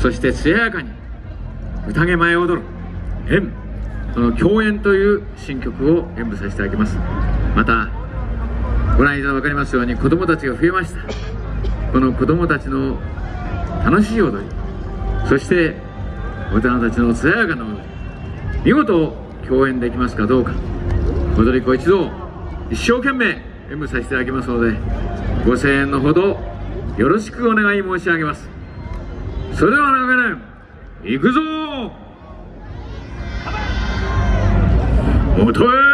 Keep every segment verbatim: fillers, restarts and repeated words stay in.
そして艶やかに宴前踊る演、その共演という新曲を演舞させていただきます。またご覧いただ分かりますように子どもたちが増えました。この子どもたちの楽しい踊り、そして大人たちの艶やかな踊り、見事共演できますかどうか、踊り子一同一生懸命演舞させていただきますので、ご声援のほどよろしくお願い申し上げます。それでは長年行くぞ音へ。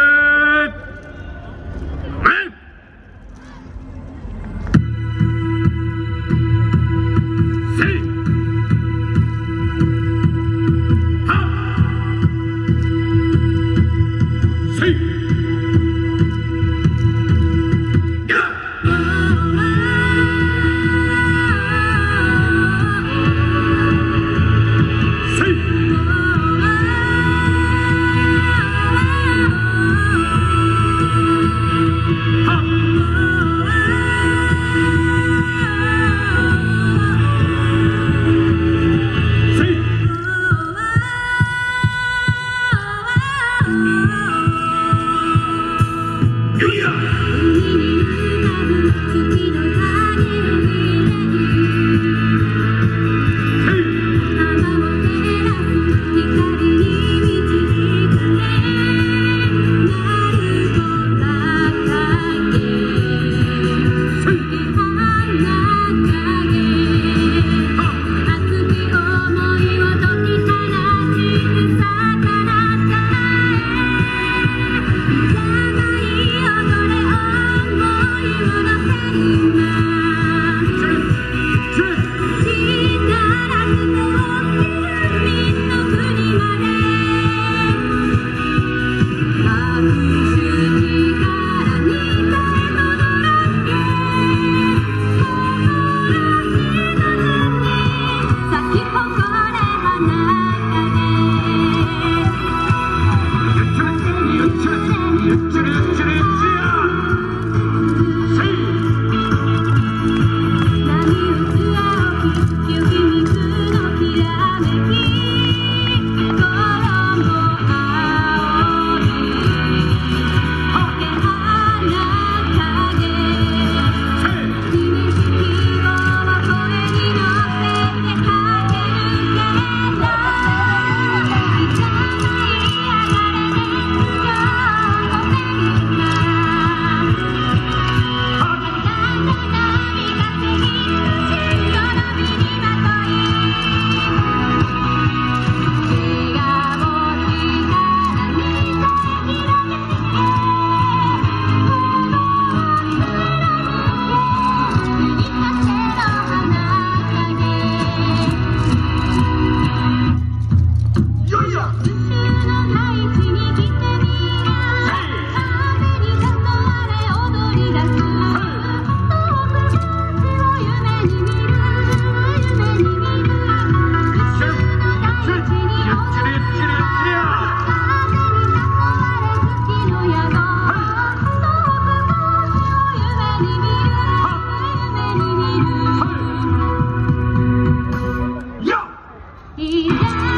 Yeah.